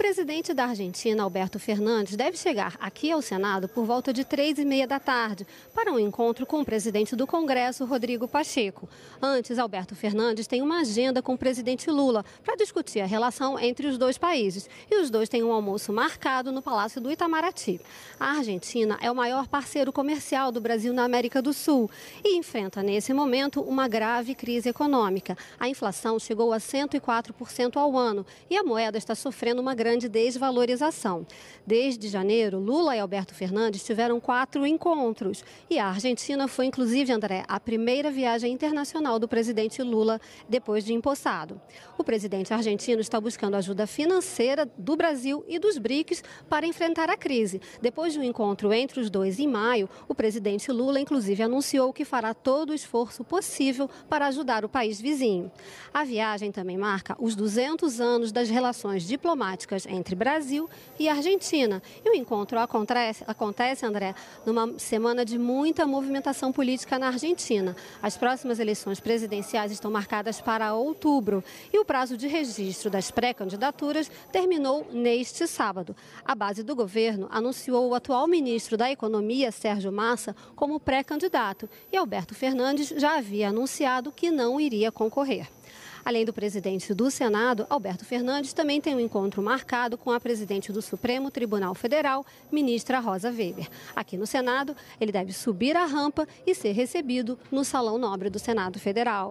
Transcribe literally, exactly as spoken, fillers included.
presidente da Argentina, Alberto Fernandes, deve chegar aqui ao Senado por volta de três e meia da tarde para um encontro com o presidente do Congresso, Rodrigo Pacheco. Antes, Alberto Fernandes tem uma agenda com o presidente Lula para discutir a relação entre os dois países. E os dois têm um almoço marcado no Palácio do Itamaraty. A Argentina é o maior parceiro comercial do Brasil na América do Sul e enfrenta, nesse momento, uma grave crise econômica. A inflação chegou a cento e quatro por cento ao ano e a moeda está sofrendo uma grande grande desvalorização. Desde janeiro, Lula e Alberto Fernandes tiveram quatro encontros. E a Argentina foi, inclusive, André, a primeira viagem internacional do presidente Lula depois de empossado. O presidente argentino está buscando ajuda financeira do Brasil e dos BRICS para enfrentar a crise. Depois de um encontro entre os dois em maio, o presidente Lula, inclusive, anunciou que fará todo o esforço possível para ajudar o país vizinho. A viagem também marca os duzentos anos das relações diplomáticas entre Brasil e Argentina. E o encontro acontece, acontece, André, numa semana de muita movimentação política na Argentina. As próximas eleições presidenciais estão marcadas para outubro e o prazo de registro das pré-candidaturas terminou neste sábado. A base do governo anunciou o atual ministro da Economia, Sérgio Massa, como pré-candidato e Alberto Fernandes já havia anunciado que não iria concorrer. Além do presidente do Senado, Alberto Fernandes também tem um encontro marcado com a presidente do Supremo Tribunal Federal, ministra Rosa Weber. Aqui no Senado, ele deve subir a rampa e ser recebido no Salão Nobre do Senado Federal.